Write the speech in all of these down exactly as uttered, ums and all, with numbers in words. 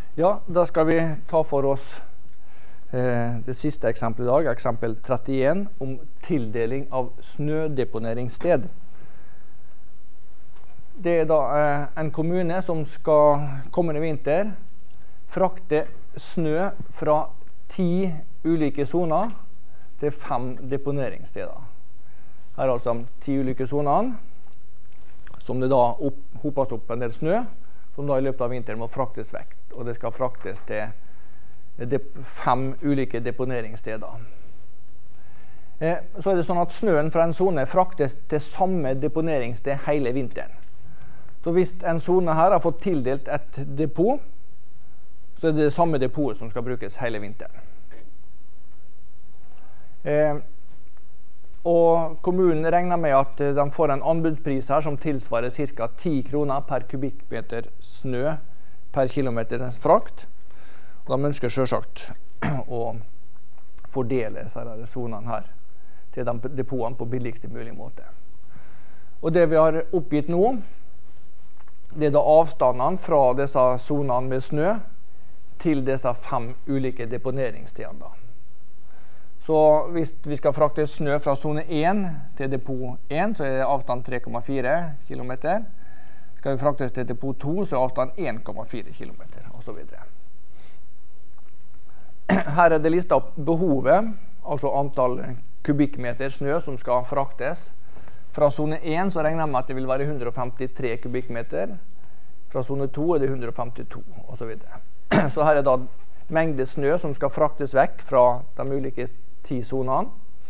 Ja, da skal vi ta for oss eh, det siste eksempelet i dag, eksempel trettien, om tildeling av snødeponeringssted. Det er da eh, en kommune som skal kommende vinter frakte snø fra ti ulike zoner til fem deponeringssteder. Her er altså ti ulike zoner, som det da opp, hopes opp en del snø, som da i løpet av vinteren må fraktes vekk. Og det skal fraktes til de fem ulike deponeringssteder. Eh, så er det sånn at snøen fra en zone fraktes til samme deponeringssted hele vinteren. Så hvis en zone her har fått tildelt et depot, så er det det samme depotet som skal brukes hele vinteren. Eh, og kommunen regner med at de får en anbudspris her som tilsvarer ca. ti kroner per kubikkmeter snø per kilometer frakt. Og de ønsker selvsagt å fordele disse zonene her til de depotene på billigste mulig måte. Og det vi har oppgitt nå, det er da avstandene fra disse zonene med snø til disse fem ulike deponeringsstedene. Så hvis vi skal frakte snø fra zone én til depot én, så er avstand tre komma fire kilometer. Skal vi fraktes til depot to, så er avstand en komma fire kilometer, og så videre. Her er det listet opp behovet, altså antall kubikkmeter snø som skal fraktes. Fra zone én så regner jeg med at det vil være hundre og femtitre kubikkmeter. Fra zone to er det hundre og femtito, og så videre. Så her er da mengde snø som skal fraktes vekk fra de ulike ti zonene.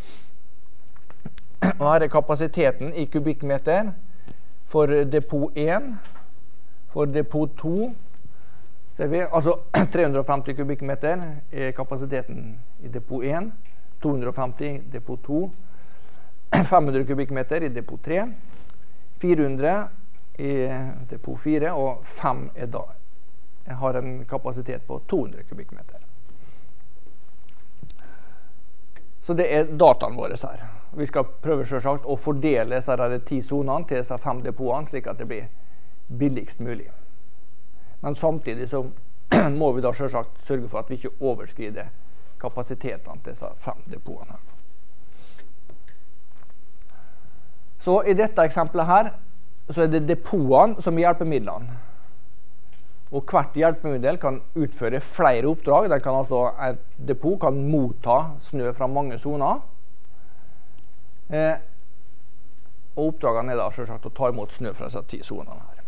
Og her er kapasiteten i kubikkmeter for depot én, for depot to, ser vi, altså tre hundre og femti kubikkmeter er kapasiteten i depot én, to hundre og femti i depot to, fem hundre kubikkmeter i depot tre, fire hundre i depot fire, og fem er da, jeg har en kapasitet på to hundre kubikkmeter. Så det er dataen våre her. Vi skal prøve selvsagt å fordele disse ti zonene til disse fem depotene, slik at det blir billigst mulig. Men samtidig så må vi da selvsagt sørge for at vi ikke overskrider kapasitetene til disse fem depotene her. Så i dette eksempelet her, så er det depotene som er hjelpemidlene. Og hvert hjelpemiddel kan utføre flere oppdrag. Den kan altså, et depot kan motta snø fra mange zoner. Eh, og oppdragene er da selvsagt å ta imot snø fra disse ti zonene her.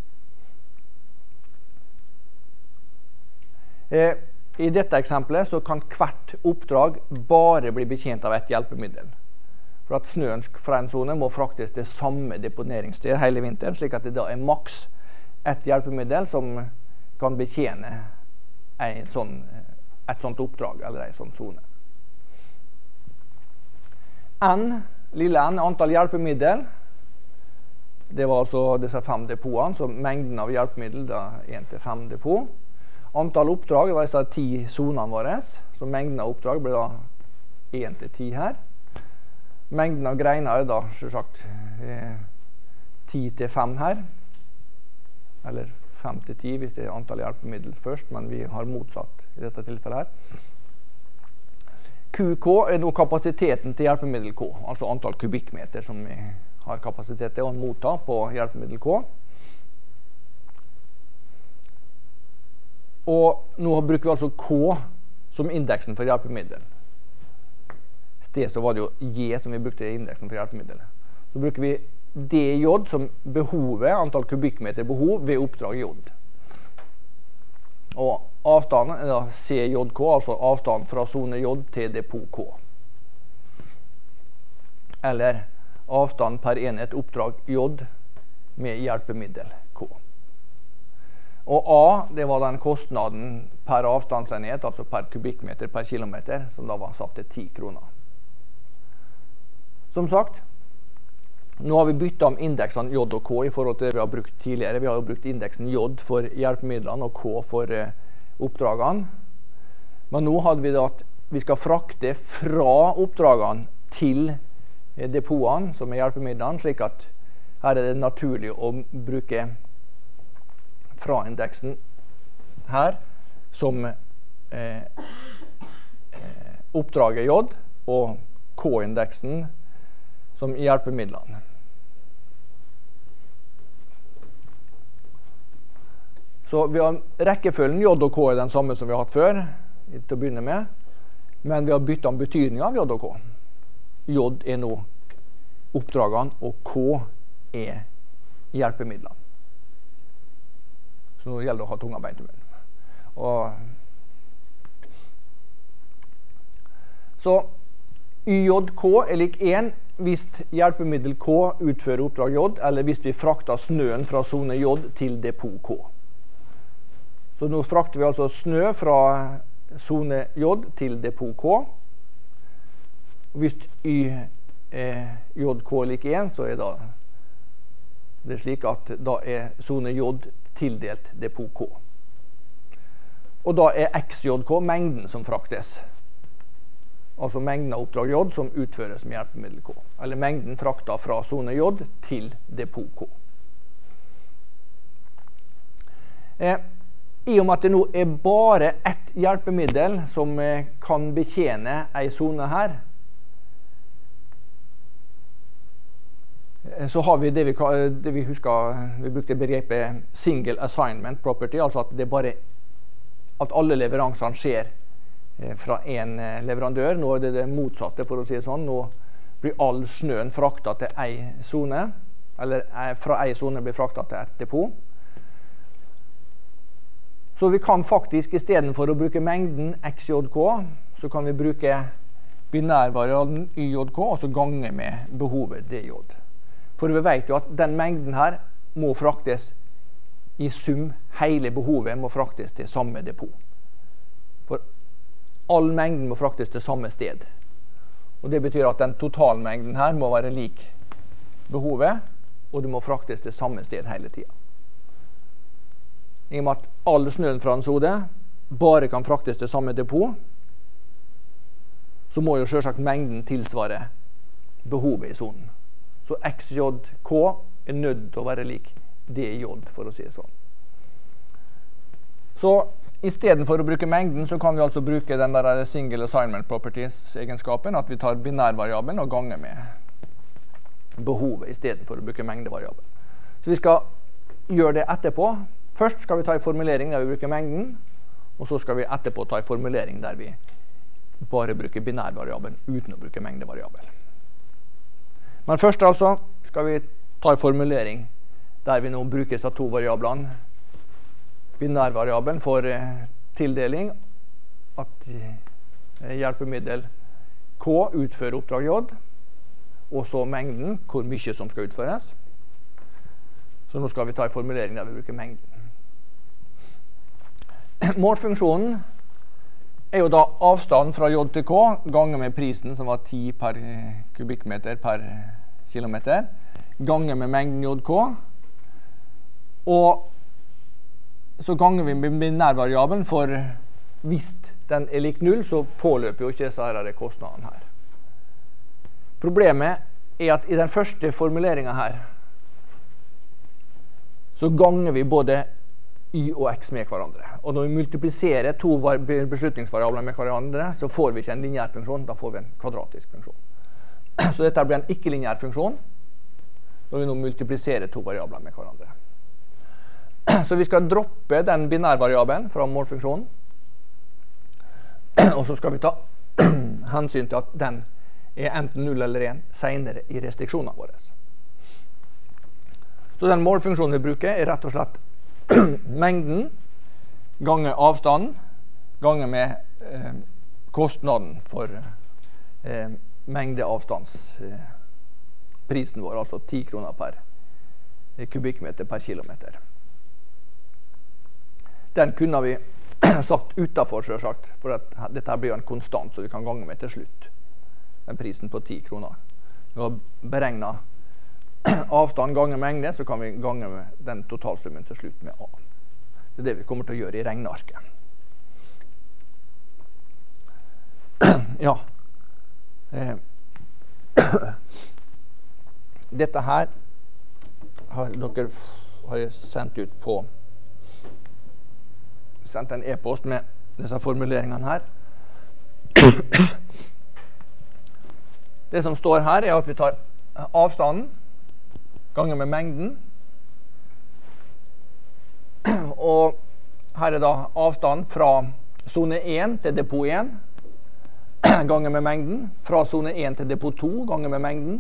Eh, I dette eksempelet så kan hvert oppdrag bare bli betjent av et hjelpemiddel. For at snøen fra en zone må fraktes til samme deponeringssted hele vinteren, slik at det da er maks et hjelpemiddel som kan betjene en sånn, et sånt oppdrag eller en sånn zone. N, lille n, antall hjelpemiddel, det var altså disse fem depotene, så mengden av hjelpemiddel da er en til fem depot. Antall oppdrag var disse ti zonene våre, så mengden av oppdrag ble da en til ti her. Mengden av greiner er da selvsagt ti til fem her, eller fem til ti hvis det er antall hjelpemiddel først, men vi har motsatt i dette tilfellet her. Q K er nå kapasiteten til hjelpemiddel K, altså antall kubikkmeter som vi har kapasitet til å motta på hjelpemiddel K. Og nå bruker vi altså K som indeksen for hjelpemiddel. I sted så var det jo J som vi brukte i indeksen for hjelpemiddel. Så bruker vi D J som behovet, antall kubikkmeter behov ved oppdrag J. Og avstanden er da C J K, altså avstanden fra zone J til depot K. Eller avstand per enhet oppdrag J med hjelpemiddel K. Og A, det var den kostnaden per avstandsenhet, altså per kubikkmeter per kilometer, som da var satt til ti kroner. Som sagt, nå har vi byttet om indeksene J og K i forhold til det vi har brukt tidligere. Vi har jo brukt indeksen J for hjelpemidlene og K for eh, oppdragene. Men nå hadde vi da at vi skal frakte fra oppdragene til eh, depotene, som er hjelpemidlene, slik at her er det naturlig å bruke fra indeksen her som eh, eh, oppdraget J og K-indeksen som hjelpemidlene. Så vi har rekkefølgen J og K er den samme som vi har hatt før, til å begynne med, men vi har byttet om betydning av J og K. J er nå oppdragene, og K er hjelpemidlene. Så nå gjelder det å ha tunga beint i munnen. Og så Y J K er lik én hvis hjelpemiddel K utfører oppdrag J, eller hvis vi frakter snøen fra zone J til depot K. Så nå frakter vi altså snø fra zone J til depot K. Hvis Y er J K lik én, så er da det slik at da er zone J tildelt depot K. Og da er X J K mengden som fraktes. Altså mengden av oppdrag J som utføres med hjelpemiddel K. Eller mengden frakta fra zone J til depot K. Eh, I og med at det nå er bare ett hjelpemiddel som eh, kan betjene en zone her, så har vi det vi, det vi husker, vi brukte begrepet single assignment property, altså at det bare at alle leveransene skjer fra en leverandør. Nå er det det motsatte, for å si det sånn. Nå blir all snøen frakta til en zone, eller fra en zone blir frakta til et depot. Så vi kan faktisk, i stedet for å bruke mengden X J K, så kan vi bruke binærvariabelen Y J K, og så gange med behovet D J. For vi vet jo at den mengden her må fraktes i sum. Hele behovet må fraktes til samme depot. For all mengden må fraktes til samme sted. Og det betyr at den totalmengden her må være lik behovet, og det må fraktes til samme sted hele tiden. I og med at all snøen fra en zone bare kan fraktes til samme depot, så må jo selvsagt mengden tilsvare behovet i zonen. Så X J K er nødt til å være lik D J, for å si det sånn. Så i stedet for å bruke mengden, så kan vi altså bruke den der single assignment properties-egenskapen, at vi tar binærvariabelen og ganger med behovet i stedet for å bruke mengdevariabelen. Så vi skal gjøre det etterpå. Først skal vi ta en formulering der vi bruker mengden, og så skal vi etterpå ta en formulering der vi bare bruker binærvariabelen uten å bruke mengdevariabelen. Men først altså skal vi ta en formulering der vi nå bruker disse to variablene. Binærvariabelen for eh, tildeling, at eh, hjelpemiddel K utfører oppdrag J, og så mengden, hvor mye som skal utføres. Så nå skal vi ta en formulering der vi bruker mengden. Målfunksjonen er jo da avstanden fra J til K ganger med prisen, som var ti per kubikkmeter per kilometer, ganger med mengden J K, og så ganger vi med binærvariabelen, for hvis den er lik null, så påløper jo ikke disse her kostnadene her. Problemet er at i den første formuleringen her, så ganger vi både Y og X med hverandre. Og når vi multipliserer to beslutningsvariabler med hverandre, så får vi ikke en lineær funksjon, da får vi en kvadratisk funksjon. Så dette blir en ikke-lineær funksjon, når vi nå multipliserer to variabler med hverandre. Så vi skal droppe den binærvariabelen fra målfunksjonen, og så skal vi ta hensyn til at den er enten null eller én senere i restriksjonene våre. Så den målfunksjonen vi bruker er rett og slett mengden ganger avstanden ganger med eh, kostnaden for eh, mengdeavstandsprisen eh, vår, altså ti kroner per eh, kubikkmeter per kilometer. Den kunne vi satt utenfor, selvsagt, for at dette blir en konstant, så vi kan gange med til slutt den prisen på ti kroner. Vi har beregnet avstand ganger mengde, så kan vi gange med den totalsummen til slutt med A. Det er det vi kommer til å gjøre i regnearket. Ja. Eh. Dette her har dere har jeg sendt ut på sendt en e-post med disse formuleringene her. Det som står her er at vi tar avstanden ganger med mengden. Og her er da avstanden fra zone én til depot én ganger med mengden. Fra zone én til depot to ganger med mengden.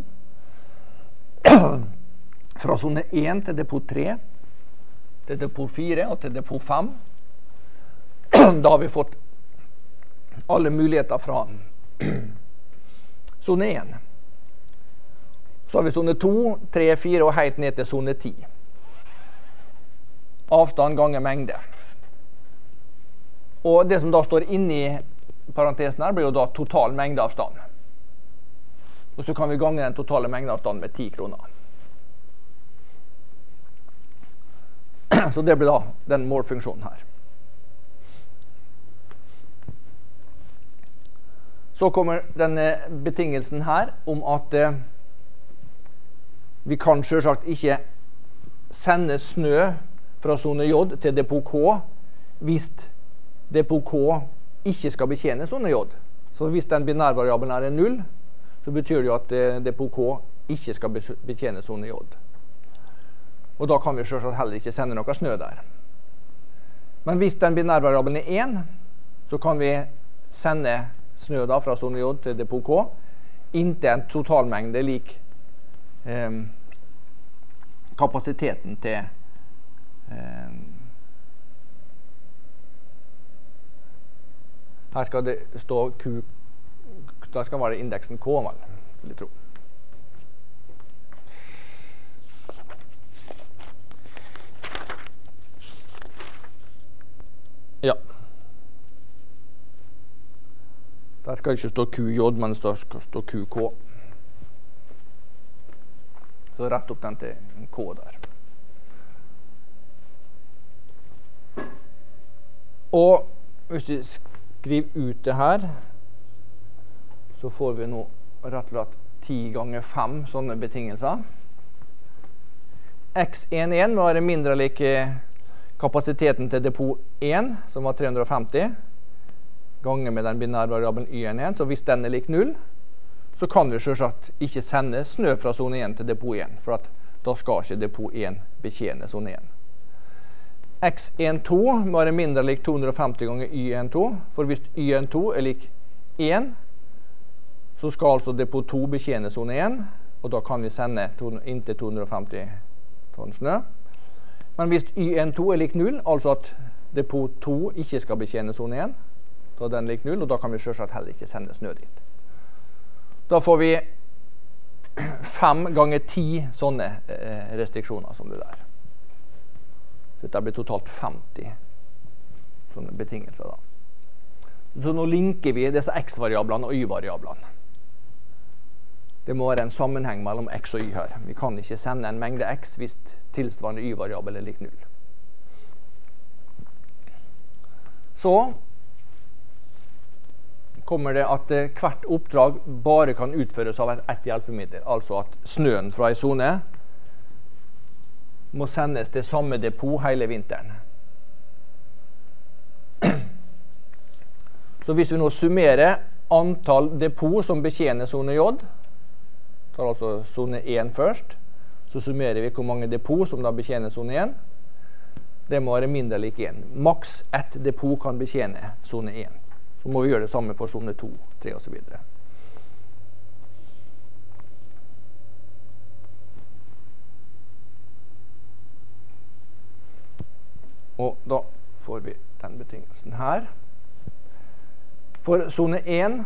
Fra zone én til depot tre, til depot fire og til depot fem. Da har vi fått alle muligheter fra zone én. Så har vi zone to, tre, fire og helt ned til zone ti. Avstand ganger mengde. Og det som da står inni parentesen her, blir jo da total mengdeavstand. Og så kan vi gange den totale mengdeavstanden med ti kroner. Så det blir da den målfunksjonen her. Så kommer denne betingelsen her om at eh, vi kan selvsagt ikke sende snø fra zone J til depot K hvis depot K ikke skal betjene zone J. Så hvis den binærvariabelen er en null, så betyr det jo at eh, depot K ikke skal betjene zone J. Og da kan vi selvsagt heller ikke sende noe snø der. Men hvis den binærvariabelen er én, så kan vi sende snø da fra zone J til depot K inntil en totalmengde lik eh, kapasiteten til eh, her skal det stå Q, da skal være indeksen K, vil jeg tro. Ja. Der skal ikke stå Q J, men det skal stå Q K. Så rett opp den til K der. Og hvis vi skriver ut det her, så får vi nå rett og slett ti ganger fem sånne betingelser. X en én må være mindre lik kapasiteten til depot én, som var tre hundre og femti, ganger med den binærvariabelen y en én. Så hvis den er lik null, så kan vi selvsagt ikke sende snø fra zone én til depot én, for at da skal ikke depot én betjene zone én. X en to må være mindre lik to hundre og femti ganger y en to, for hvis y en to er lik én, så skal altså depot to betjene zone én, og da kan vi sende inntil to hundre og femti tonn snø. Men hvis y en to er lik null, altså at depot to ikke skal betjene zone én, da er den lik null, og da kan vi selvsagt heller ikke sende snø dit. Da får vi fem ganger ti sånne eh, restriksjoner som det der. Så dette blir totalt femti sånne betingelser da. Så nå linker vi disse x-variablene og y-variablene. Det må være en sammenheng mellom x og y her. Vi kan ikke sende en mengde x hvis tilsvarende y-variabel er lik null. Så kommer det at hvert oppdrag bare kan utføres av et, et hjelpemiddel, altså at snøen fra en zone må sendes til samme depot hele vinteren. Så hvis vi nå summerer antall depot som betjener zone J, tar altså zone én først, så summerer vi hvor mange depot som da betjener zone én. Det må være mindre lik én. Maks ett depot kan betjene zone én. Så må vi gjøre det samme for zone to, tre og så videre. Og da får vi den betingelsen her. For zone én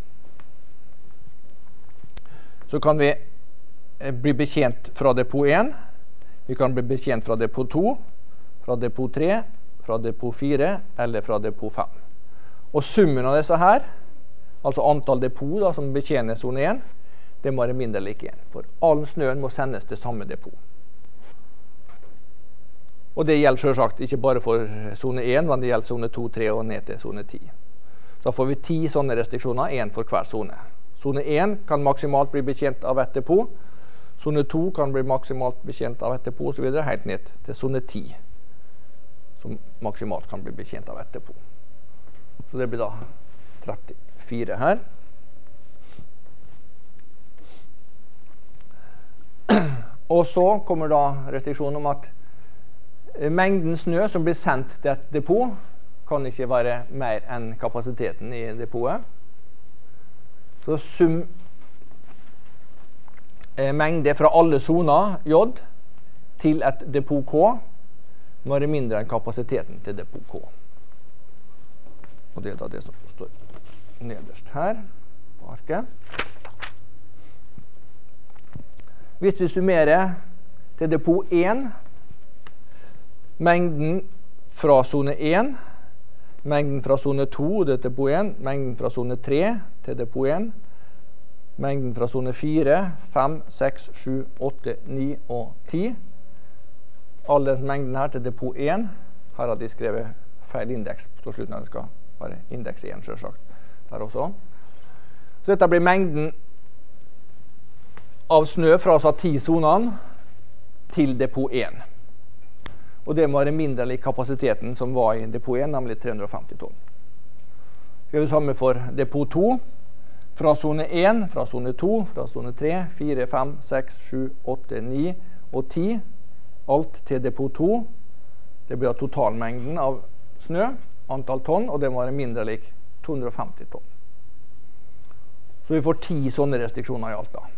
så kan vi bli betjent fra depot én, vi kan bli betjent fra depot to, fra depot tre, fra depot fire eller fra depot fem. Og summen av disse her, altså antall depot da, som betjener zone én, det må være mindre lik én. For all snøen må sendes til samme depot. Og det gjelder selvsagt ikke bare for zone én, men det gjelder zone to, tre og ned til zone ti. Så får vi ti sånne restriksjoner, én for hver zone. Zone én kan maksimalt bli betjent av et depot. Zone to kan bli maksimalt betjent av et depot, og så videre, helt ned til zone ti, som maksimalt kan bli betjent av et depot. Så det blir da trettifire her. Og så kommer da restriksjonen om at mengden snø som blir sendt til et depot kan ikke være mer enn kapasiteten i depotet. Så sum eh, mengde fra alle soner J til et depot K må være mindre enn kapasiteten til depot K. Og det er da det som står nederst her på arket. Hvis vi summerer til depot én, mengden fra zone én, mengden fra zone to til depot én, mengden fra zone tre til depot én, mengden fra zone fire, fem, seks, sju, åtte, ni og ti. All den mengden her til depot én, her har de skrevet feil indeks på slutten, det skal være indeks én selvsagt der også. Så dette blir mengden av snø fra disse ti sonene til depot én. Og det må være mindre enn kapasiteten som var i depot én, nemlig tre hundre og femti tonn. Vi gjør det samme for depot to. Fra zone én, fra zone to, fra zone tre, fire, fem, seks, sju, åtte, ni og ti. Alt til depot to. Det blir totalmengden av snø, antall tonn, og det må være mindre enn to hundre og femti tonn. Så vi får ti sånne restriksjoner i alt da.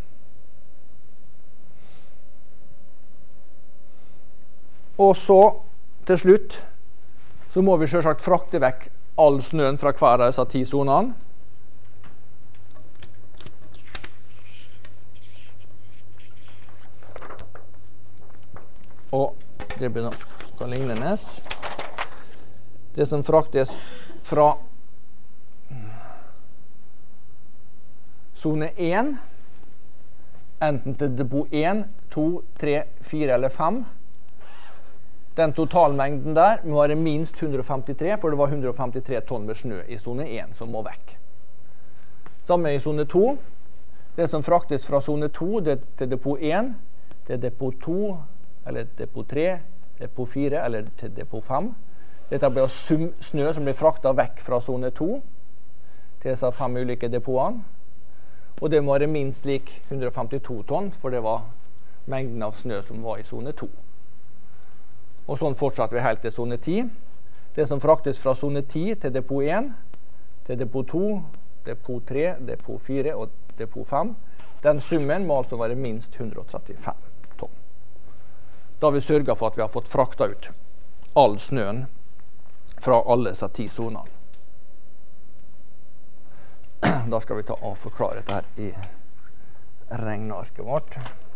Og så, til slutt, så må vi selvsagt frakte vekk all snøen fra hver av disse ti sonene. Og det blir noe lignende. Det som fraktes fra zone én, enten til depot én, to, tre, fire eller fem, den totalmengden der må være minst hundre og femtitre, for det var hundre og femtitre tonn med snø i zone én som må vekk. Samme i zone to. Det som fraktes fra zone to til depot én, til depot to, eller depot tre, depot fire eller til depot fem. Dette blir sum snø som blir fraktet vekk fra zone to til disse fem ulike depotene. Og det må være minst lik hundre og femtito tonn, for det var mengden av snø som var i zone to. Og sånn fortsatte vi helt til zone ti. Det som fraktes fra zone ti til depot én, til depot to, depot tre, depot fire og depot fem, den summen må altså være minst hundre og trettifem tonn. Da har vi sørget for at vi har fått fraktet ut all snøen fra alle disse ti sonene. Da skal vi ta og forklare dette her i regnearket vårt.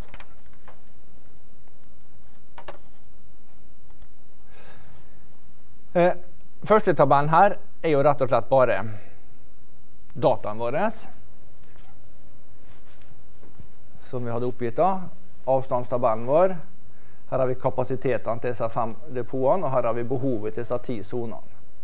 Eh, første tabellen her er jo rett og slett bare dataen vår, som vi hadde oppgitt da. Avstandstabellen vår. Her har vi kapasitetene til disse fem depotene, og her har vi behovet til disse ti sonene.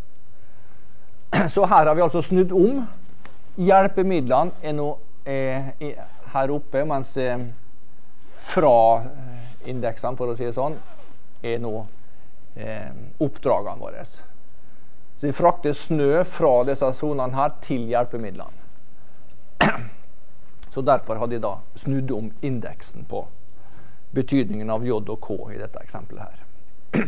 Så her har vi altså snudd om. Hjelpemidlene er nå eh, her oppe, mens eh, fra indeksene, for å si det sånn, er nå Eh, oppdragene våre. Så vi frakter snø fra disse sonene her til hjelpemidlene. Så derfor har de da snudd om indeksen på betydningen av J og K i dette eksempelet her.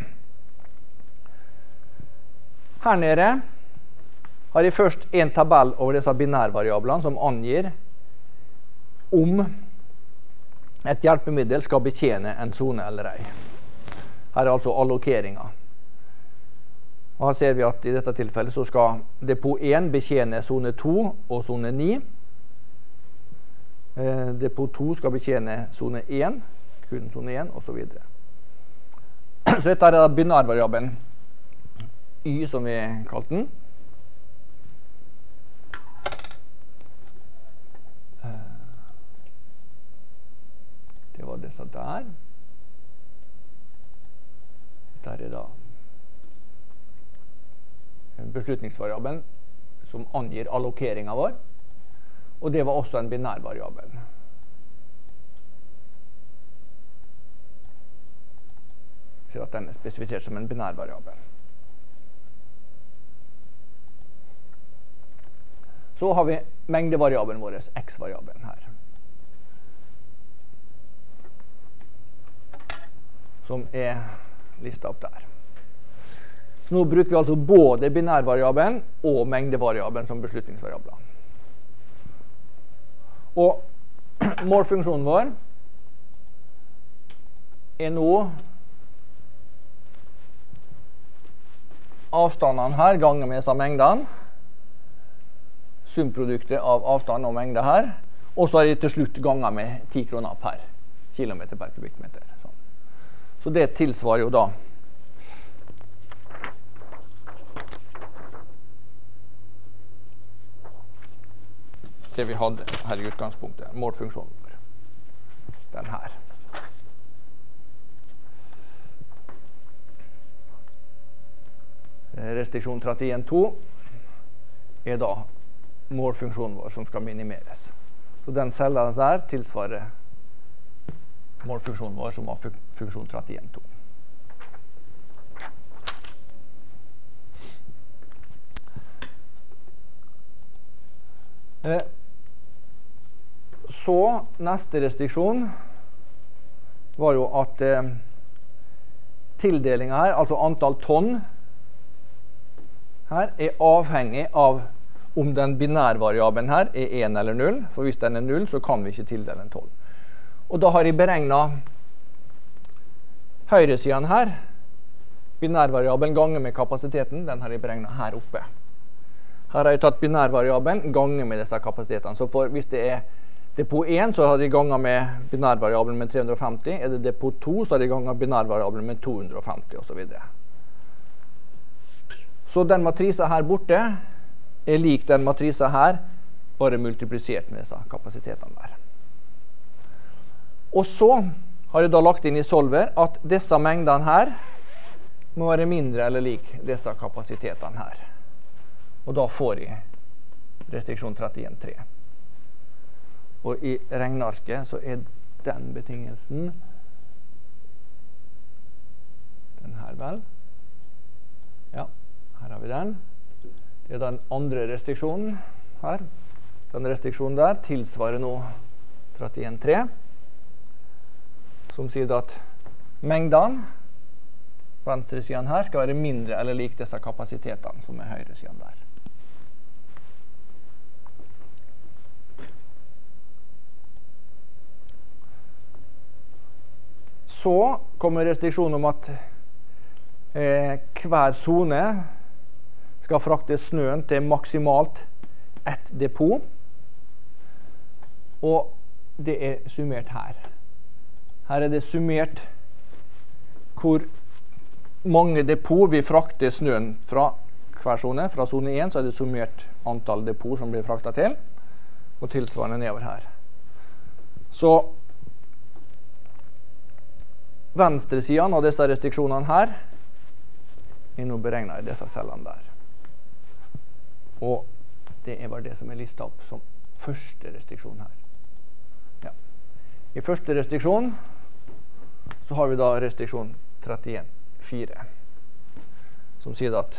Her nede har jeg først en tabell over disse binærvariablene som angir om et hjelpemiddel skal betjene en zone eller ei. Her er altså allokeringa. Og her ser vi at i dette tilfellet så skal depot én betjene zone to og zone ni. Eh, depot to skal betjene zone én, kun zone én, og så videre. Så dette er da binærvariabelen Y, som vi kalte den. Det var disse der. Der er da beslutningsvariabelen som angir allokeringen vår, og det var også en binærvariabel. Så at den er spesifisert som en binærvariabel. Så har vi mengdevariabelen vår, x-variabelen her. Som er listet opp der. Så nå bruker vi altså både binærvariabelen og mengdevariabelen som beslutningsvariabler. Og målfunksjonen vår er nå avstandene her ganger med disse mengdene. Sumproduktet av avstand og mengde her. Og så er det til slutt ganger med ti kroner per kilometer per kubikkmeter. Sånn. Så det tilsvarer jo da det vi hadde her i utgangspunktet, målfunksjonen vår. Den her. Restriksjon trettien to er da målfunksjonen vår som skal minimeres. Så den cellen der tilsvarer målfunksjonen vår som har funksjon trettien to. Eh, Så neste restriksjon var jo at eh, tildelingen her, altså antall tonn her, er avhengig av om den binærvariabelen her er én eller null. For hvis den er null, så kan vi ikke tildele en tonn. Og da har jeg beregnet høyresiden her. Binærvariabelen ganger med kapasiteten, den har jeg beregnet her oppe. Her har jeg tatt binærvariabelen ganger med disse kapasitetene. Så for, hvis det er depot én, så har de ganger med binærvariabelen med tre hundre og femti. Er det depot to, så har de ganger binærvariabelen med to hundre og femti, og så videre. Så den matrisen her borte er lik den matrisen her, bare multiplisert med disse kapasitetene der. Og så har jeg da lagt inn i solver at disse mengdene her må være mindre eller lik disse kapasitetene her. Og da får jeg restriksjon trettien tre. Og i regnarket så er den betingelsen den her vel. Ja, her har vi den. Det er den andre restriksjonen her. Den restriksjonen der tilsvarer nå trettien tre, som sier at mengdene venstre siden her skal være mindre eller lik disse kapasitetene som er høyre siden der. Så kommer restriksjonen om at eh, hver zone skal frakte snøen til maksimalt ett depot. Og det er summert her. Her er det summert hvor mange depot vi frakter snøen fra hver zone. Fra zone én så er det summert antall depot som blir fraktet til, og tilsvarende nedover her. Så venstre siden av disse restriksjonene her er nå beregnet i disse cellene der. Og det er bare det som er listet opp som første restriksjon her. Ja. I første restriksjon så har vi da restriksjon trettien fire, som sier at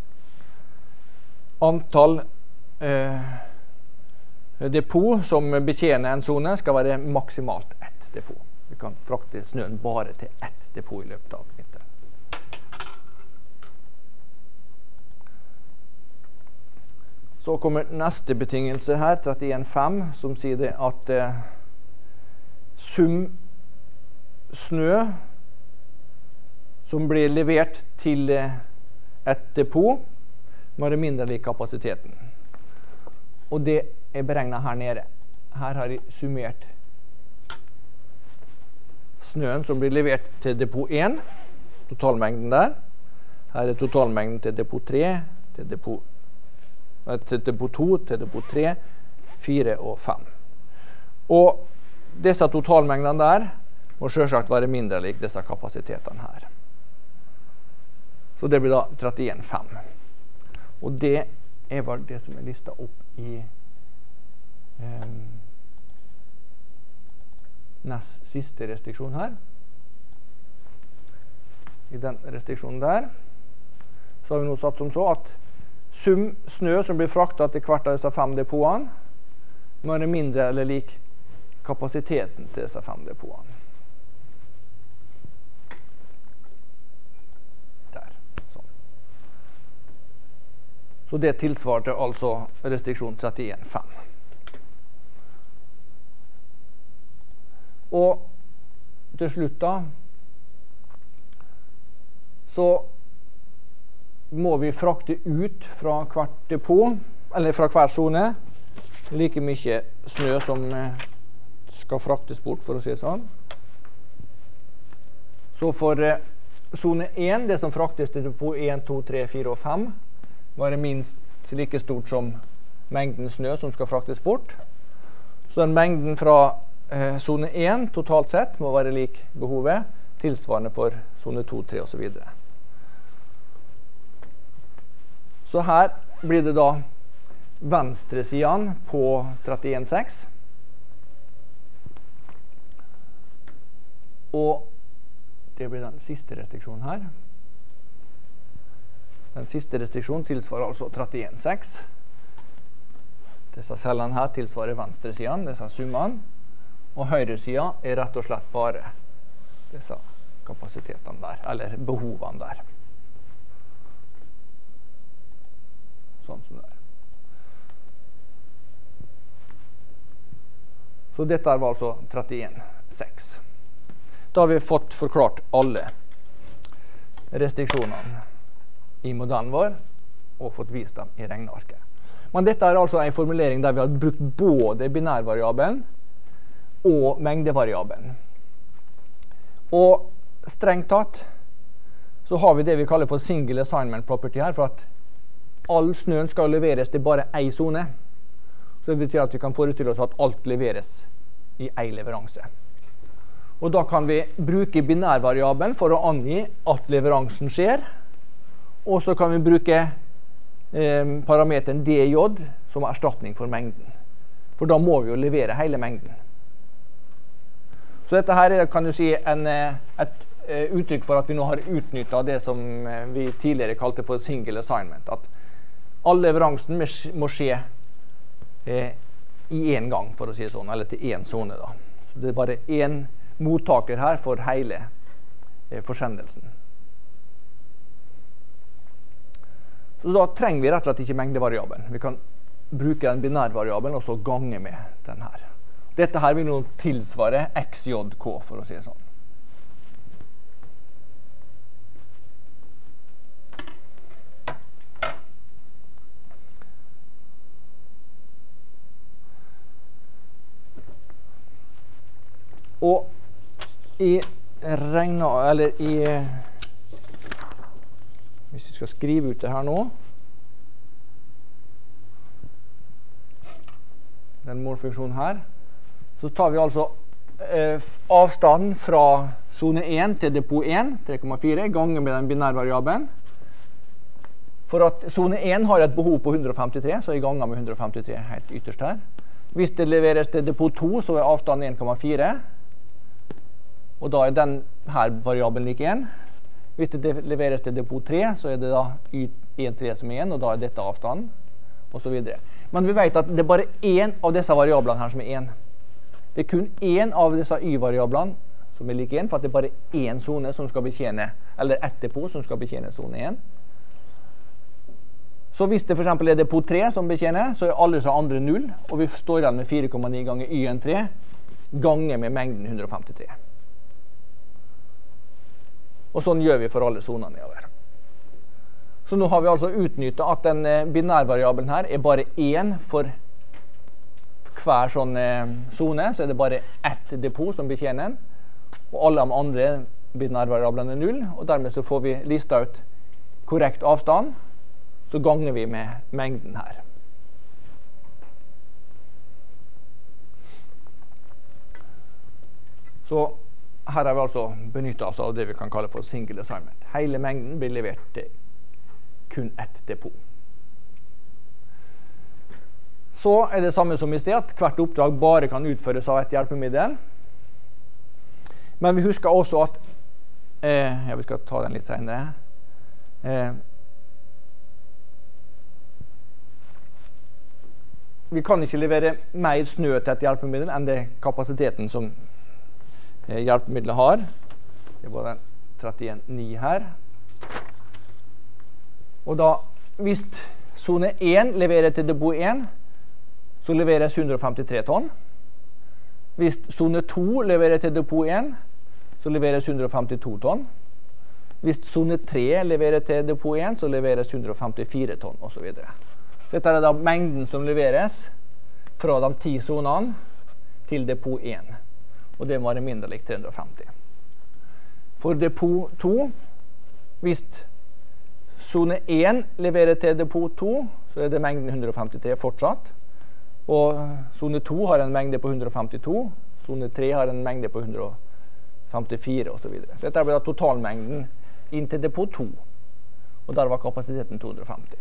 antall eh, depot som betjener en zone skal være maksimalt ett depot. Vi kan frakte snøen bare til ett depot i løpet av vinteren. Så kommer neste betingelse her, trettien fem, som sier det at eh, sum snø som blir levert til eh, et depot, må være mindre lik kapasiteten. Og det er beregnet her nede. Her har jeg summert snøen som blir levert til depot én, totalmengden der. Her er totalmengden til depot tre, til depot, til depot to, til depot tre, fire og fem. Og disse totalmengdene der må selvsagt være mindre lik disse kapasitetene her. Så det blir da trettien fem. Og det er bare det som er listet opp i um, nest siste restriksjon her. I den restriksjonen der så har vi nå satt som så at sum snø som blir fraktet til hvert av disse fem depotene, må være mindre eller lik kapasiteten til disse fem depotene. Der, sånn. Så det tilsvarte altså restriksjon trettien punkt fem. Og til slutt da, så må vi frakte ut fra hvert depot, eller fra hver zone, like mye snø som skal fraktes bort, for å si det sånn. Så for eh, zone én, det som fraktes til depot én, to, tre, fire og fem, var det minst like stort som mengden snø som skal fraktes bort. Så den mengden fra eh, zone én totalt sett må være lik behovet, tilsvarende for zone to, tre og så videre. Så her blir det da venstre siden på trettien punkt seks. Og det blir den siste restriksjonen her. Den siste restriksjonen tilsvarer altså trettien punkt seks. Disse cellene her tilsvarer venstre siden, disse summene. Og høyre siden er rett og slett bare disse kapasitetene der, eller behovene der. Sånn som det er. Så dette var altså trettien punkt seks. Da har vi fått forklart alle restriksjonene i modellen vår, og fått vist dem i regnearket. Men dette er altså en formulering der vi har brukt både binærvariabelen og mengdevariabelen. Og strengt tatt så har vi det vi kaller for single assignment property her, for at all snøen skal leveres til bare ei zone. Så det betyr at vi kan forestille oss at alt leveres i ei leveranse. Og da kan vi bruke binærvariabelen for å angi at leveransen skjer. Og så kan vi bruke eh, parameteren D J som erstatning for mengden. For da må vi jo levere hele mengden. Så dette her er, kan du si, en, et uh, uttrykk for at vi nå har utnyttet det som uh, vi tidligere kalte for single assignment. At all leveransen må skje uh, i en gang, for å si det sånn, eller til en zone da. Så det er bare en mottaker her for hele uh, forsendelsen. Så da trenger vi rett og slett ikke mengdevariabelen. Vi kan bruke en binærvariabel og så gange med den her. Dette her vil nå tilsvare X J K, for å si det sånn. Og i regna, eller i, hvis vi skal skrive ut det her nå, den målfunksjonen her, så tar vi altså eh, avstanden fra zone én til depot én, tre komma fire, ganger med den binærvariabelen. For at zone én har et behov på hundre og femtitre, så jeg ganger med hundre og femtitre helt ytterst her. Hvis det leveres til depot to, så er avstanden en komma fire. Og da er den her variabelen lik én. Hvis det leveres til depot tre, så er det da Y en tre som er én, og da er dette avstanden, og så videre. Men vi vet at det er bare én av disse variablene her som er én. Det er kun én av disse Y-variablene som er like én, for at det er bare én zone som skal betjene, eller ett depot som skal betjene zone én. Så hvis det for eksempel er depot tre som betjener, så er alle disse andre null, og vi står igjen med fire komma ni ganger Y en tre, ganger med mengden hundre og femtitre. Og sånn gjør vi for alle zonene nedover. Så nå har vi altså utnyttet at den binærvariabelen her er bare én for hver sånn zone, så er det bare ett depot som betjener den, og alle de andre binærvariablene er null, og dermed så får vi lista ut korrekt avstand, så ganger vi med mengden her. Så her har vi altså benyttet oss av det vi kan kalle for single assignment. Hele mengden blir levert til kun ett depot. Så er det samme som i sted, at hvert oppdrag bare kan utføres av et hjelpemiddel. Men vi husker også at, eh, ja, vi skal ta den litt senere, eh, vi kan ikke levere mer snø til et hjelpemiddel enn det kapasiteten som hjelpemiddelet har. Det var den trettien ni her. Og da, hvis zone én leverer til depot én, så leveres hundre og femtitre tonn. Hvis zone to leverer til depot én, så leveres hundre og femtito tonn. Hvis zone tre leverer til depot én, så leveres hundre og femtifire tonn, og så videre. Dette er da mengden som leveres fra de ti zonene til depot én. Og det må være mindre lik tre hundre og femti. For depot to, hvis zone én leverer til depot to, så er det mengden hundre og femtitre fortsatt. Og zone to har en mengde på hundre og femtito, zone tre har en mengde på hundre og femtifire, og så videre. Så dette blir da totalmengden inn til depot to. Og der var kapasiteten to hundre og femti.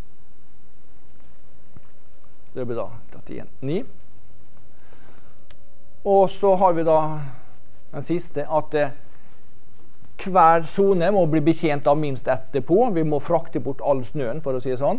Det blir da trettien ni. Og så har vi da den siste, at eh, hver zone må bli betjent av minst ett depot. Vi må frakte bort all snøen, for å si det sånn.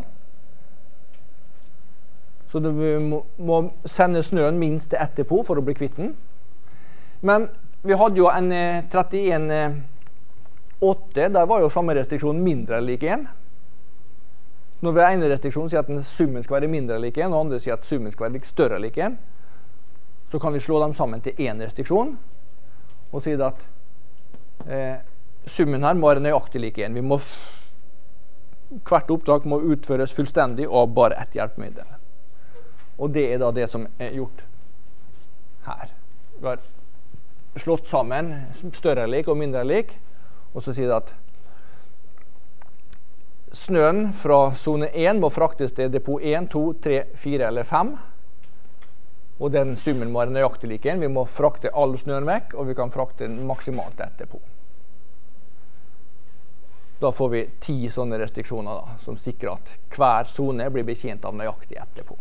Så det, vi må, må sende snøen minst til ett depot for å bli kvitt den. Men vi hadde jo en eh, trettien åtte, der var jo samme restriksjon mindre eller lik én. Når vi har ene restriksjon sier at den summen skal være mindre eller lik én, og andre sier at summen skal være større eller lik én, så kan vi slå dem sammen til én restriksjon, og si at eh, summen her må være nøyaktig lik én. Vi må hvert oppdrag må utføres fullstendig av bare ett hjelpemiddel. Og det er da det som er gjort her. Vi har slått sammen større lik og mindre lik, og så sier det at snøen fra zone én må fraktes til depot én, to, tre, fire eller fem. Og den summen må være nøyaktig lik én. Vi må frakte all snøen vekk, og vi kan frakte den maksimalt ett depot. Da får vi ti sånne restriksjoner da, som sikrer at hver zone blir betjent av nøyaktig ett depot.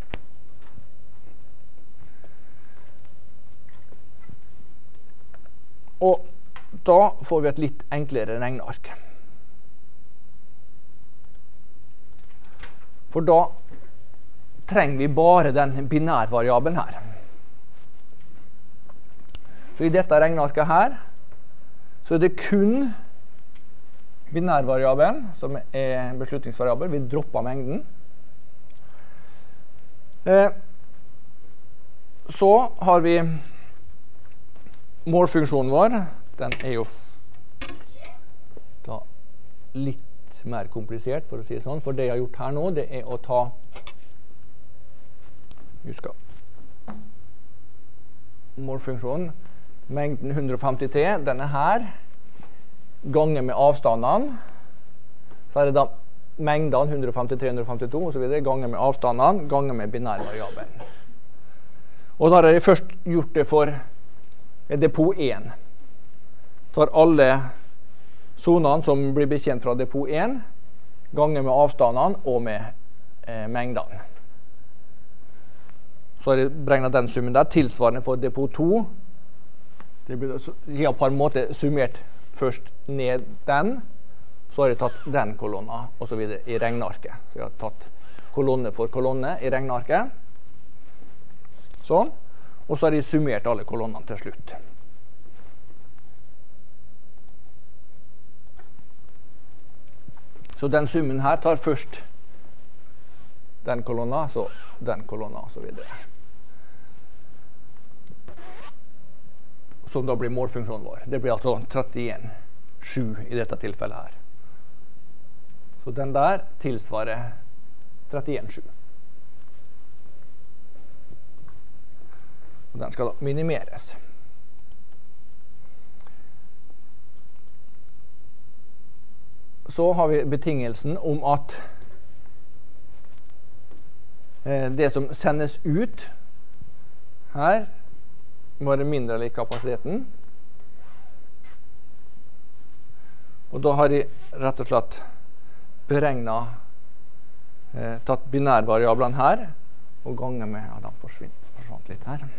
Og da får vi et litt enklere regneark. For da trenger vi bare den binærvariabelen her. Så i dette regnearket her, så er det kun binærvariabelen som er beslutningsvariabel. Vi dropper mengden. Eh, så har vi målfunksjonen vår. Den er jo da litt mer komplisert, for å si det sånn. For det jeg har gjort her nå, det er å ta husk målfunksjonen. Mengden hundre og femtitre, denne her, ganger med avstandene. Så er det da mengdene hundre og femtitre, hundre og femtito, og så videre, ganger med avstandene, ganger med binærvariabelen. Og da har jeg først gjort det for depot én. Tar alle zonene som blir betjent fra depot én, ganger med avstandene og med eh, mengdene. Så har jeg beregnet den summen der, tilsvarende for depot to. Det blir, jeg har på en måte summert først ned den, så har jeg tatt den kolonna, og så videre i regnearket. Så jeg har tatt kolonne for kolonne i regnearket. Sånn. Og så har jeg summert alle kolonnene til slutt. Så den summen her tar først den kolonna, så den kolonna, og så videre. Som da blir målfunksjonen vår. Det blir altså trettien sju i dette tilfellet her. Så den der tilsvarer trettien sju. Og den skal da minimeres. Så har vi betingelsen om at eh, det som sendes ut her må være mindre lik kapasiteten. Og da har jeg rett og slett beregnet, eh, tatt binærvariablene her, og ganger med, ja, de forsvinner, forsvant litt her.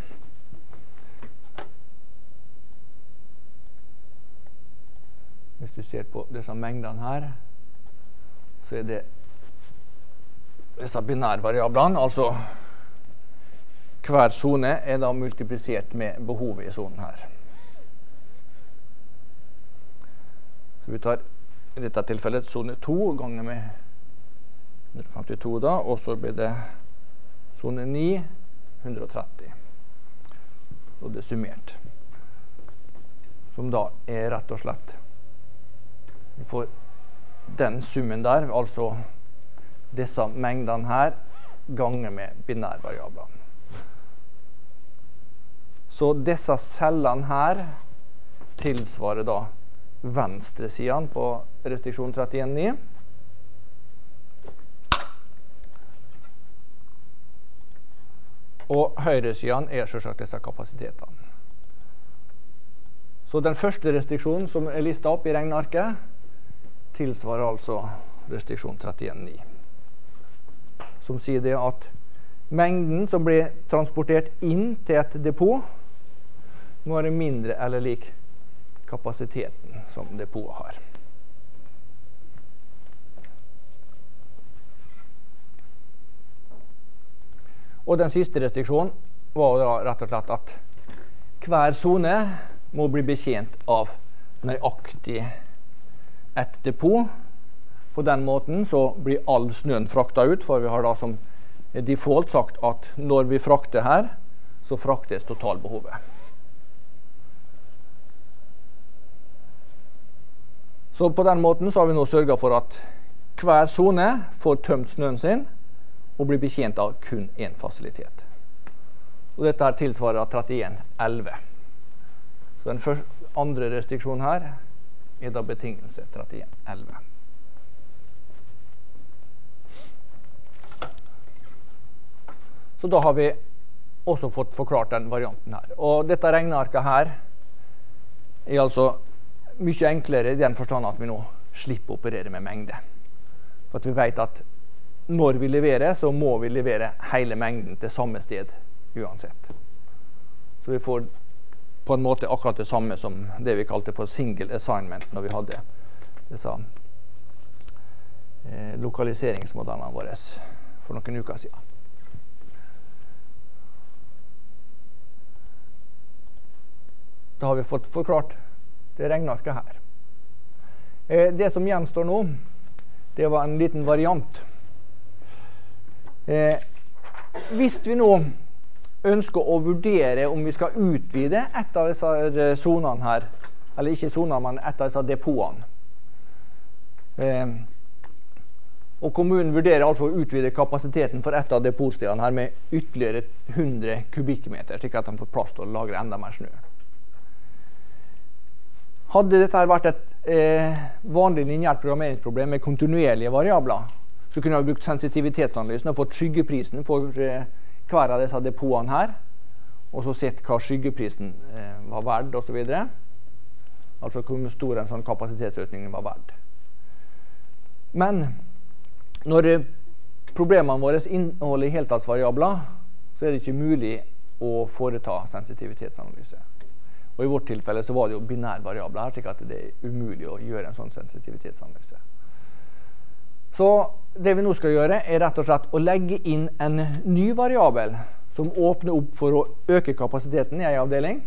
Hvis du ser på disse mengdene her, så er det disse binærvariablene, altså hver zone er da multiplisert med behovet i zonen her. Så vi tar i dette tilfellet zone to ganger med hundre femtito da, og så blir det zone ni, hundre tretti. Og det er summert. Som da er rett og slett. Vi får den summen der, altså disse mengdene her, ganger med binærvariablene. Så disse cellene her tilsvarer da venstre siden på restriksjon trettien punkt ni. Og høyre siden er selvsagt disse kapasitetene. Så den første restriksjonen som er listet opp i regnearket, tilsvarer altså restriksjon trettien punkt ni. Som sier det at mengden som blir transportert inn til et depot, må være mindre eller lik kapasiteten som depotet har. Og den siste restriksjonen var da rett og slett at hver zone må bli betjent av nøyaktig et depot. På den måten så blir all snøen fraktet ut, for vi har da som default sagt at når vi frakter her, så fraktes totalbehovet. Så på den måten så har vi nå sørget for at hver zone får tømt snøen sin og blir betjent av kun en fasilitet. Og dette her tilsvarer trettien punkt elleve. Så den første, andre restriksjonen her er da betingelse trettien punkt elleve. Så da har vi også fått forklart den varianten her. Og dette regnearket her er altså mye enklere i den forstand at vi nå slipper å operere med mengde. For at vi vet at når vi leverer, så må vi levere hele mengden til samme sted uansett. Så vi får på en måte akkurat det samme som det vi kalte for single assignment når vi hadde disse eh, lokaliseringsmodellene våre for noen uker siden. Da har vi fått forklart det regnearket her. Eh, det som gjenstår nå, det var en liten variant. Eh, hvis vi nå ønsker å vurdere om vi skal utvide et av disse zonene her, eller ikke zonene, men et av disse depotene. Eh, og kommunen vurderer altså å utvide kapasiteten for et av depotstedene her med ytterligere hundre kubikkmeter, slik at de får plass til å lagre enda mer snø. Hadde dette vært et eh, vanlig lineært programmeringsproblem med kontinuerlige variabler, så kunne vi brukt sensitivitetsanalysen og fått skyggeprisen for eh, hver av disse depotene her, og så sett hva skyggeprisen eh, var verd og så videre. Altså hvor stor en sånn kapasitetsøkning var verd. Men når eh, problemene våre inneholder heltallsvariabler, så er det ikke mulig å foreta sensitivitetsanalyse. Og i vårt tilfelle så var det jo binærvariabler her, slik at det er umulig å gjøre en sånn sensitivitetsanalyse. Så det vi nå skal gjøre er rett og slett å legge inn en ny variabel som åpner opp for å øke kapasiteten i en avdeling.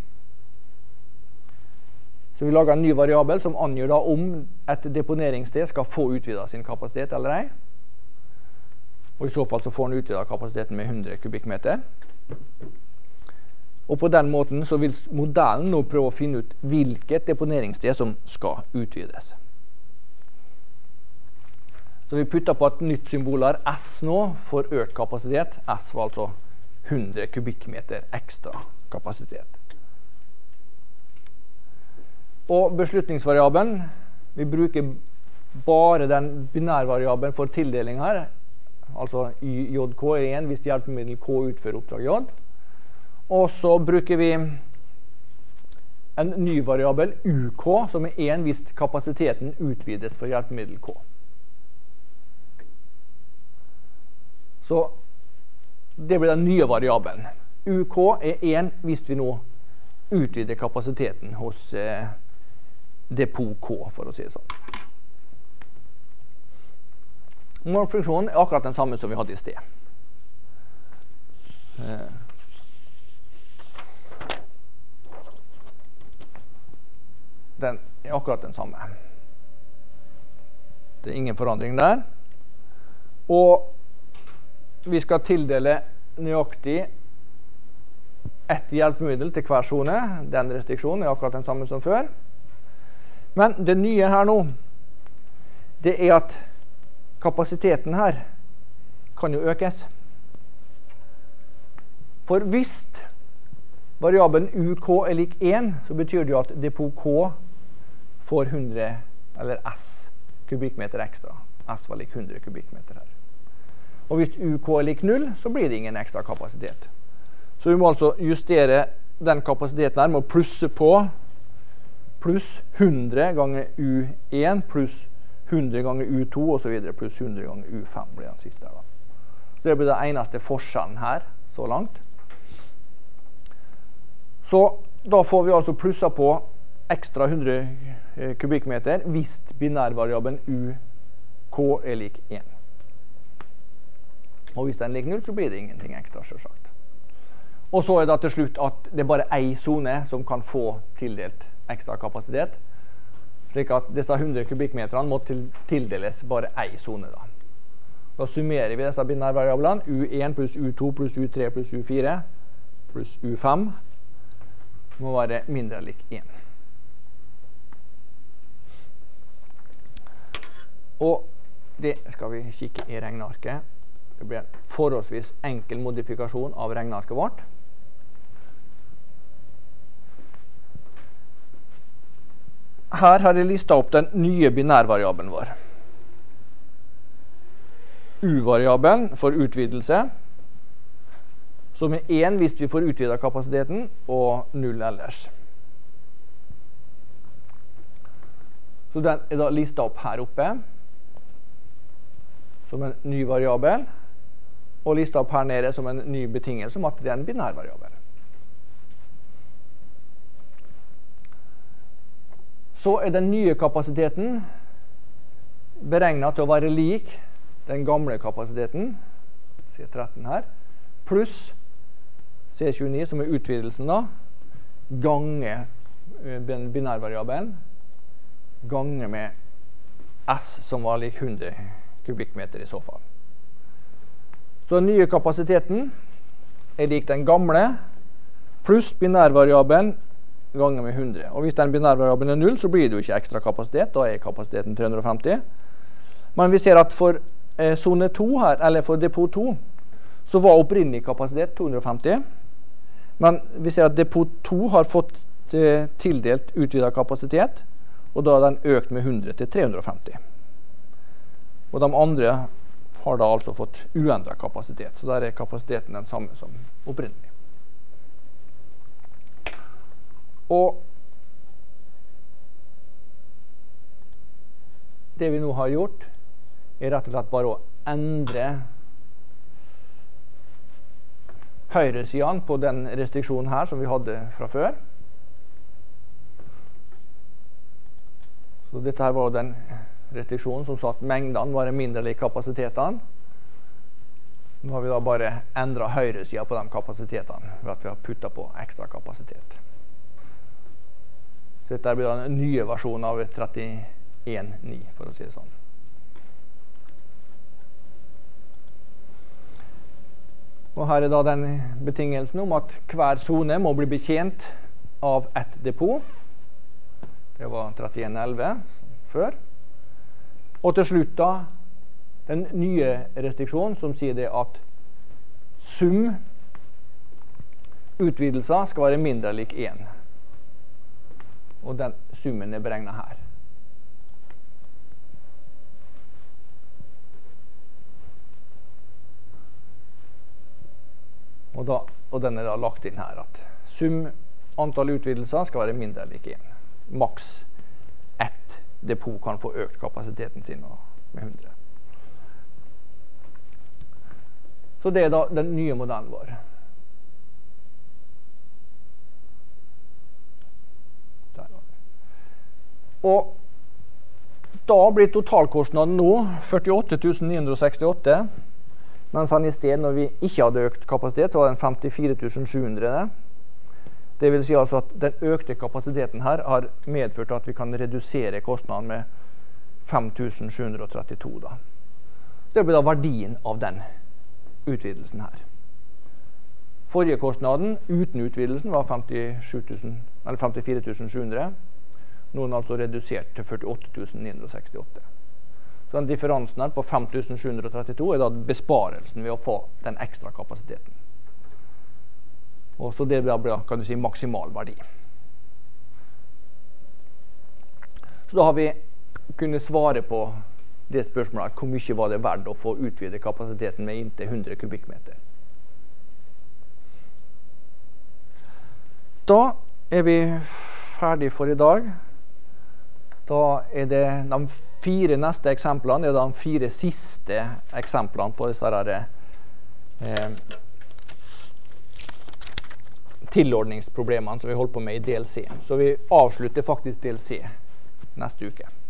Så vi lager en ny variabel som angir da om et deponeringssted skal få utvidet sin kapasitet eller ei. Og i så fall så får den utvidet kapasiteten med hundre kubikkmeter. Og på den måten så vil modellen nå prøve å finne ut hvilket deponeringssted som skal utvides. Så vi putter på et nytt symbol her, S nå, for økt kapasitet. S var altså hundre kubikkmeter ekstra kapasitet. Og beslutningsvariabelen, vi bruker bare den binærvariabelen for tildeling her, altså Y J K er en hvis hjelpemiddel K utfører oppdrag J. Og så bruker vi en ny variabel U K, som er en hvis kapasiteten utvides for hjelpemiddel K. Så det blir den nye variabelen. U K er en hvis vi nå utvider kapasiteten hos eh, depot K, for å si det sånn. Målfunksjonen er akkurat den samme som vi hadde i sted. Eh. den er akkurat den samme. Det er ingen forandring der. Og vi skal tildele nøyaktig ett hjelpemiddel til hver zone. Den restriksjonen er akkurat den samme som før. Men det nye her nå, det er at kapasiteten her kan jo økes. For hvis variabelen U K er lik én, så betyr det jo at depot K får hundre, eller S, kubikkmeter ekstra. S var lik hundre kubikkmeter her. Og hvis U K er lik null, så blir det ingen ekstra kapasitet. Så vi må altså justere den kapasiteten her, med å plusse på pluss hundre ganger U én, pluss hundre ganger U to, og så videre, pluss hundre ganger U fem blir den siste her da. Så det blir det eneste forskjellen her, så langt. Så da får vi altså plusset på ekstra hundre kubikkmeter hvis binærvariabelen U K er lik én. Og hvis den er lik null, så blir det ingenting ekstra, selvsagt. Og så er det til slutt at det er bare en zone som kan få tildelt ekstra kapasitet, slik at disse hundre kubikkmeterne må tildeles bare en zone da. Da summerer vi disse binærvariablene, U én pluss U to pluss U tre pluss U fire pluss U fem må være mindre lik én. Og det skal vi kikke i regnearket. Det blir en forholdsvis enkel modifikasjon av regnearket vårt. Her har jeg listet opp den nye binærvariabelen vår. U-variabelen for utvidelse, som er én hvis vi får utvidet kapasiteten, og null ellers. Så den er da listet opp her oppe, som en ny variabel, og listet opp her nede som en ny betingelse om at det er en binærvariabel. Så er den nye kapasiteten beregnet til å være lik den gamle kapasiteten, C tretten her, pluss C tjueni, som er utvidelsen da, gange binærvariabelen, gange med S, som var lik hundre kubikkmeter i så fall. Så den nye kapasiteten er lik den gamle, pluss binærvariabelen ganger med hundre. Og hvis den binærvariabelen er null, så blir det jo ikke ekstra kapasitet. Da er kapasiteten tre hundre og femti. Men vi ser at for eh, zone to her, eller for depot to, så var opprinnelig kapasitet to hundre og femti. Men vi ser at depot to har fått eh, tildelt utvidet kapasitet, og da er den økt med hundre til tre hundre og femti. Og de andre har da altså fått uendret kapasitet, så der er kapasiteten den samme som opprinnelig. Og det vi nå har gjort, er rett og slett bare å endre høyresiden på den restriksjonen her som vi hadde fra før. Så dette her var den restriksjonen som sa at mengdene var mindre lik kapasitetene. Nå har vi da bare endret høyresiden på de kapasitetene ved at vi har puttet på ekstra kapasitet. Så dette blir da en nye versjon av trettien punkt ni, for å si det sånn. Og her er da den betingelsen om at hver zone må bli betjent av ett depot. Det var trettien elleve før. Og til slutt da, den nye restriksjonen som sier det at sum utvidelser skal være mindre lik én. Og den summen er beregnet her. Og, da, og den er da lagt inn her at sum antall utvidelser skal være mindre lik én. Maks ett depot kan få økt kapasiteten sin med hundre. Så det er da den nye modellen vår. Og da blir totalkostnaden nå førtiåtte tusen ni hundre og sekstiåtte, mens han i sted, når vi ikke hadde økt kapasitet, så var den femtifire tusen sju hundre. Det vil si altså at den økte kapasiteten her har medført at vi kan redusere kostnaden med fem tusen sju hundre trettito. Da. Det blir da verdien av den utvidelsen her. Forrige kostnaden uten utvidelsen var femtifire tusen sju hundre. Nå er den altså redusert til førtiåtte tusen ni hundre sekstiåtte. Så den differansen her på fem tusen sju hundre trettito er da besparelsen ved å få den ekstra kapasiteten. Og så det blir, kan du si, maksimal verdi. Så da har vi kunnet svare på det spørsmålet, hvor mye var det verdt å få utvide kapasiteten med inntil hundre kubikkmeter. Da er vi ferdig for i dag. Da er det de fire neste eksemplene, det er de fire siste eksemplene på disse her, eh, tilordningsproblemene som vi holder på med i del C. Så vi avslutter faktisk del C neste uke.